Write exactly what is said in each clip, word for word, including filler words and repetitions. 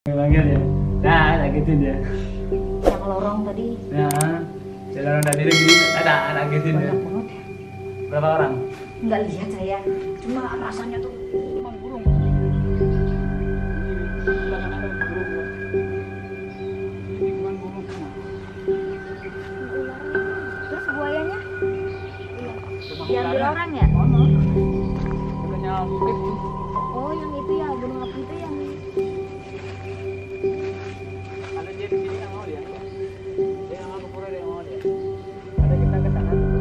Panggil ya. Nah, tak gituin dia. Yang lorong tadi. Nah, yang lorong tadi lagi ada, ada gituin dia. Banyak banget ya. Berapa orang? Nggak lihat saya. Cuma rasanya tuh cuma burung. Terus buayanya? Diambil orang ya? Bukannya bukit tuh. Oh, yang itu ya, gunung api itu yang Ada dia di sini yang mau dia. Dia yang mau pura dia mau dia. Ada kita ke sana dulu.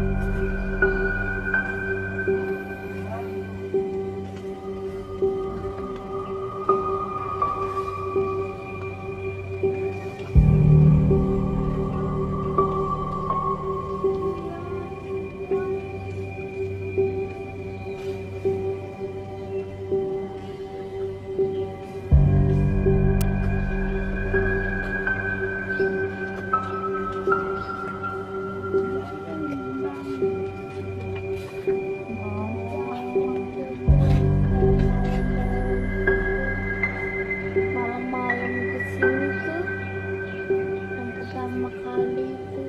malam-malam kesini tuh yang pertama kali tuh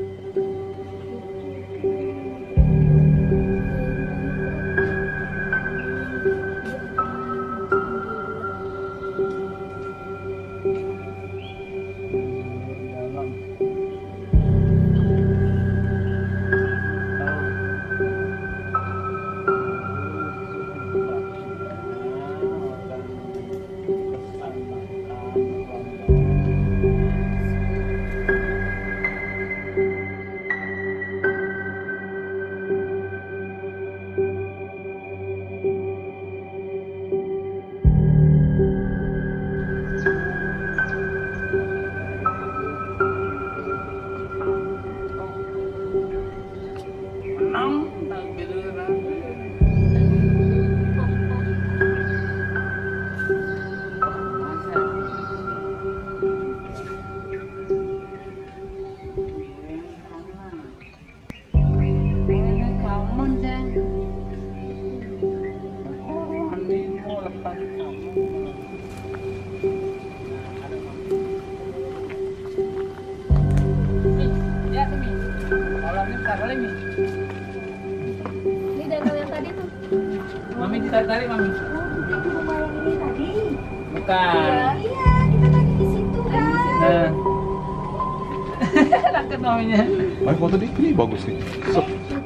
ini danau yang tadi tuh. Mami ditarik-tarik, Mami. Oh, kita di rumah yang ini tadi. Bukan. Iya, iya, kita lagi di situ kan. Nah. Raket maminya. Mami foto di ini bagus nih. So,